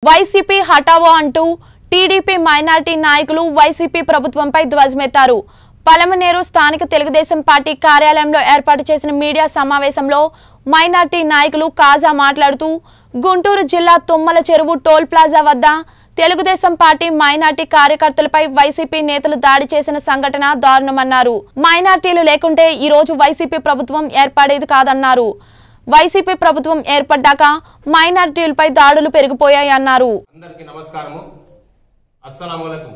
YCP హటావో అంటూ TDP minority నాయకులు YCP ప్రభుత్వంపై ధ్వజమెత్తారు. పలమనేరు స్థానిక తెలుగుదేశం పార్టీ కార్యాలయంలో ఏర్పాటు చేసిన మీడియా సమావేశంలో మైనారిటీ నాయకులు కాజా మాట్లాడుతూ గుంటూరు జిల్లా తుమ్మల చెరువు టోల్ ప్లాజా వద్ద తెలుగుదేశం పార్టీ మైనారిటీ కార్యకర్తలపై వైసీపీ నేతలు దాడి చేసిన సంఘటన దారుణమన్నారు. మైనారిటీలు లేకుంటే ఈ రోజు వైసీపీ ప్రభుత్వం ఏర్పడేది కాదన్నారు. వైసీపీ ప్రభుత్వం ఏర్పడ్డాక మైనారిటీలపై దాడులు పెరిగిపోయాయన్నారు. అందరికీ నమస్కారము. అస్సలాము అలైకుం.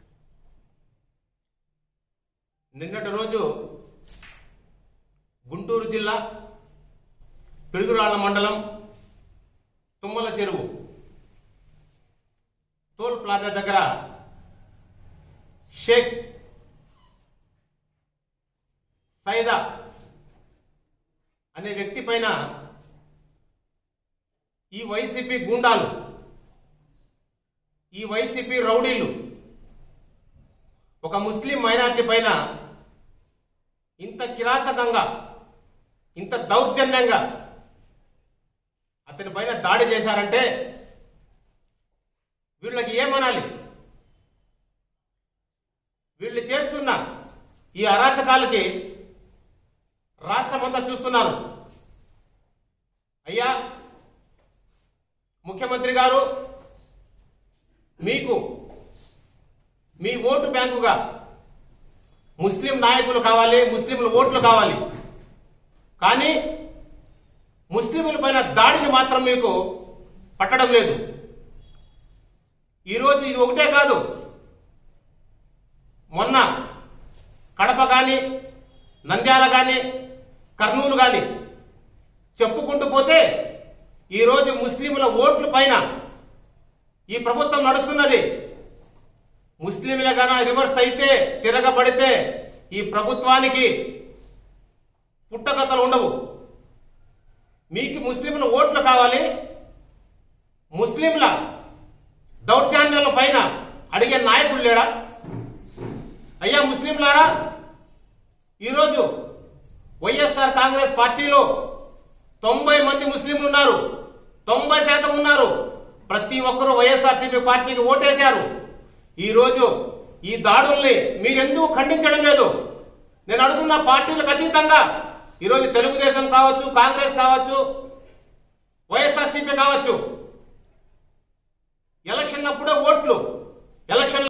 నిన్నటి రోజు గుంటూరు జిల్లా పిడుగురాళ్ల మండలం తుమ్మల చెరువు టోల్ ప్లాజా దగ్గర షేక్ సైదా అనే వ్యక్తి పైన ఈ వైసీపీ గూండాలు, ఈ వైసీపీ రౌడీలు ఒక ముస్లిం మైనారిటీ పైన ఇంత కిరాతకంగా, ఇంత దౌర్జన్యంగా అతని పైన దాడి చేశారంటే వీళ్ళకి ఏమనాలి? వీళ్ళు చేస్తున్న ఈ అరాచకాలకి రాష్ట్రమంతా చూస్తున్నారు. అయ్యా ముఖ్యమంత్రి గారు, మీకు మీ ఓటు బ్యాంకుగా ముస్లిం నాయకులు కావాలి, ముస్లింల ఓట్లు కావాలి. కానీ ముస్లింల పైన దాడిని మాత్రం మీకు పట్టడం లేదు. ఈరోజు ఇది ఒకటే కాదు, మొన్న కడప కానీ, నంద్యాల కానీ, కర్నూలు కానీ చెప్పుకుంటూ పోతే ఈరోజు ముస్లింల ఓట్ల పైన ఈ ప్రభుత్వం నడుస్తున్నది. ముస్లింల గాన రివర్స్ అయితే, తిరగబడితే ఈ ప్రభుత్వానికి పుట్టకథలు ఉండవు. మీకు ముస్లింల ఓట్లు కావాలి, ముస్లింల దౌర్జన్యాల పైన అడిగే నాయకుడు లేడా? అయ్యా ముస్లింలారా, ఈరోజు వైఎస్ఆర్ కాంగ్రెస్ పార్టీలో 90 మంది ముస్లింలు ఉన్నారు, 90% ఉన్నారు. ప్రతి ఒక్కరూ వైఎస్ఆర్సీపీ పార్టీకి ఓటేశారు. ఈరోజు ఈ దాడుల్ని మీరెందుకు ఖండించడం లేదు? నేను అడుగుతున్న పార్టీలకు అతీతంగా ఈరోజు తెలుగుదేశం కావచ్చు, కాంగ్రెస్ కావచ్చు, వైఎస్ఆర్సీపీ కావచ్చు, ఎలక్షన్ అప్పుడే ఓట్లు, ఎలక్షన్